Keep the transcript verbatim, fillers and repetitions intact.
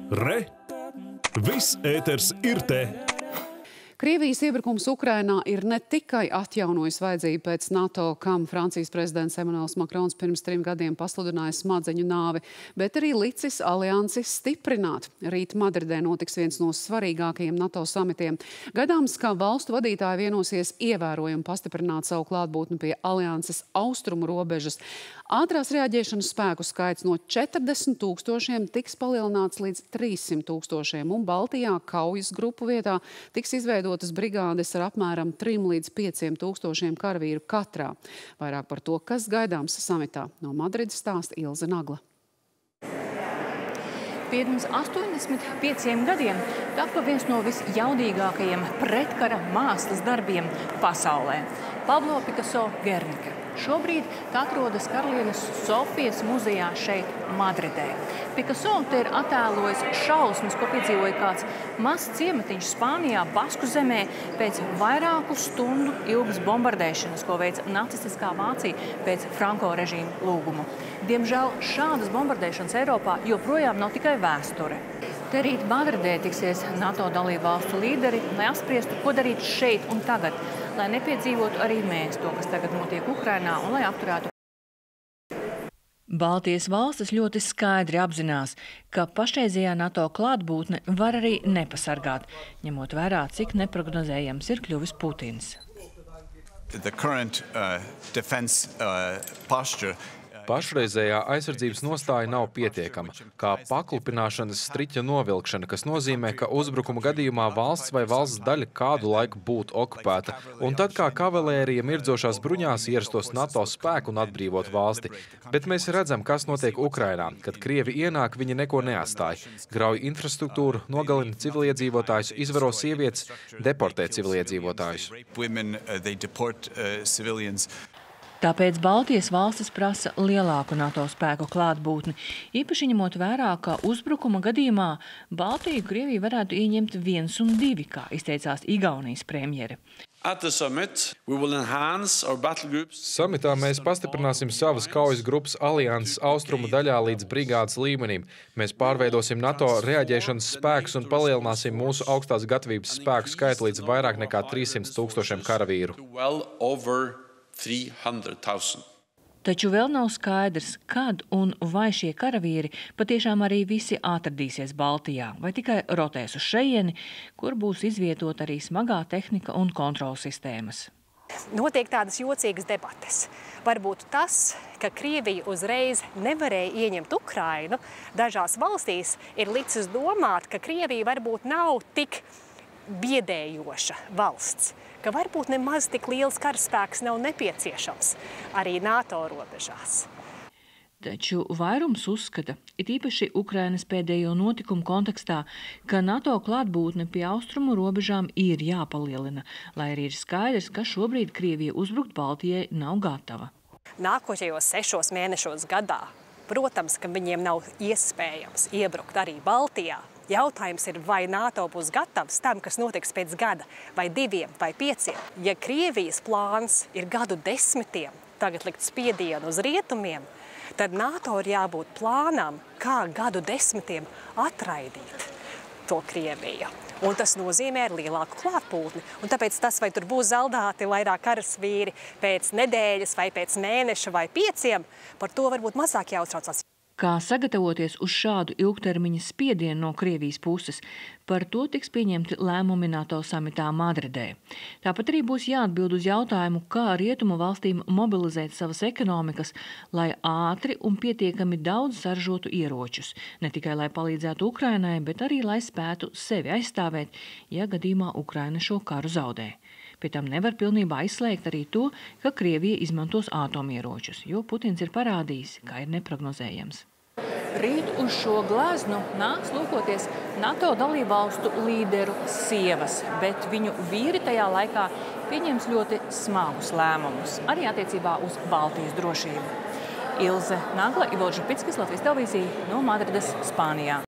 Re! Viss ēters ir te! Krievijas iebrukums Ukrainā ir ne tikai atjaunojis vajadzību pēc NATO, kam Francijas prezidents Emmanuels Macrons pirms trim gadiem pasludināja smadzeņu nāvi, bet arī licis aliansi stiprināt. Rīt Madridē notiks viens no svarīgākajiem NATO samitiem. Gaidāms, ka valstu vadītāji vienosies ievērojami pastiprināt savu klātbūtni pie alianses austrumu robežas. Ātrās reaģēšanas spēku skaits no četrdesmit tūkstošiem tiks palielināts līdz trīssimt tūkstošiem, un Baltijā kaujas grupu vietā tiks izveidotas brigādes ar apmēram trim līdz pieciem tūkstošiem karavīru katrā. Vairāk par to, kas gaidāms samitā, no Madrides stāsta Ilze Nagla. Pirms astoņdesmit pieciem gadiem tapa viens no visjaudīgākajiem pretkara mākslas darbiem pasaulē – Pablo Picasso Guernica. Šobrīd tā atrodas Karalienes Sofijas muzejā šeit, Madridē. Picasso te ir attēlojis šausmas, ko piedzīvoja kāds mazs ciematiņš Spānijā, Basku zemē, pēc vairāku stundu ilgas bombardēšanas, ko veica nacistiskā Vācija pēc Franko režīma lūgumu. Diemžēl šādas bombardēšanas Eiropā joprojām nav tikai vēsture. Te rīt Madridē tiksies NATO dalību valstu līderi, lai apspriestu, ko darīt šeit un tagad, lai nepiedzīvotu arī mēs to, kas tagad notiek Ukrainā, un lai apturētu. Baltijas valstis ļoti skaidri apzinās, ka pašreizējā NATO klātbūtne var arī nepasargāt, ņemot vērā, cik neprognozējams ir kļuvis Putins. The current, uh, defense, uh, posture Pašreizējā aizsardzības nostāja nav pietiekama, kā paklupināšanas striķa novilkšana, kas nozīmē, ka uzbrukuma gadījumā valsts vai valsts daļa kādu laiku būtu okupēta, un tad kā kavalērija mirdzošās bruņās ierastos NATO spēku un atbrīvot valsti. Bet mēs redzam, kas notiek Ukrainā. Kad Krievi ienāk, viņi neko neatstāja. Grauj infrastruktūru, nogalina civiliedzīvotājus, izvaro sievietes, deportē civiliedzīvotājus. Tāpēc Baltijas valstis prasa lielāku NATO spēku klātbūtni, īpaši ņemot vērā, ka uzbrukuma gadījumā Baltiju Krievija varētu ieņemt viens un divi, kā izteicās Igaunijas premjere. Samitā mēs pastiprināsim savas kaujas grupas alianses austrumu daļā līdz brigādes līmenim. Mēs pārveidosim NATO reaģēšanas spēkus un palielināsim mūsu augstās gatavības spēku skaitu līdz vairāk nekā trīssimt tūkstošiem karavīru. Taču vēl nav skaidrs, kad un vai šie karavīri patiešām arī visi atradīsies Baltijā, vai tikai rotēs uz šejieni, kur būs izvietot arī smagā tehnika un kontrolas sistēmas. Notiek tādas jocīgas debates. Varbūt tas, ka Krievija uzreiz nevarēja ieņemt Ukrainu, dažās valstīs ir licis domāt, ka Krievija varbūt nav tik biedējoša valsts, ka varbūt nemaz tik liels karaspēks nav nepieciešams arī NATO robežās. Taču vairums uzskata, it īpaši Ukrainas pēdējo notikumu kontekstā, ka NATO klātbūtne pie austrumu robežām ir jāpalielina, lai arī ir skaidrs, ka šobrīd Krievija uzbrukt Baltijai nav gatava. Nākošajos sešos mēnešos gadā, protams, ka viņiem nav iespējams iebrukt arī Baltijā. Jautājums ir, vai NATO būs gatavs tam, kas notiks pēc gada, vai diviem, vai pieciem. Ja Krievijas plāns ir gadu desmitiem tagad likt spiedienu uz rietumiem, tad NATO ir jābūt plānam, kā gadu desmitiem atraidīt to Krieviju. Un tas nozīmē ar lielāku klātbūtni. Un tāpēc tas, vai tur būs zaldāti vairāk karasvīri pēc nedēļas, vai pēc mēneša, vai pieciem, par to varbūt mazāk jāuztraucās. Kā sagatavoties uz šādu ilgtermiņa spiedienu no Krievijas puses, par to tiks pieņemti lēmumi NATO samitā Madridē. Tāpat arī būs jāatbild uz jautājumu, kā rietumu valstīm mobilizēt savas ekonomikas, lai ātri un pietiekami daudz saražotu ieročus. Ne tikai lai palīdzētu Ukrainai, bet arī lai spētu sevi aizstāvēt, ja gadījumā Ukraina šo karu zaudē. Pie tam nevar pilnībā izslēgt arī to, ka Krievija izmantos ātomieročus, jo Putins ir parādījis, kā ir neprognozējams. Rīt uz šo gleznu nāks lūkoties NATO dalībvalstu līderu sievas, bet viņu vīri tajā laikā pieņems ļoti smagus lēmumus, arī attiecībā uz Baltijas drošību. Ilze Nagla, Ivo Župickis, Latvijas televīzija no Madrides, Spānijā.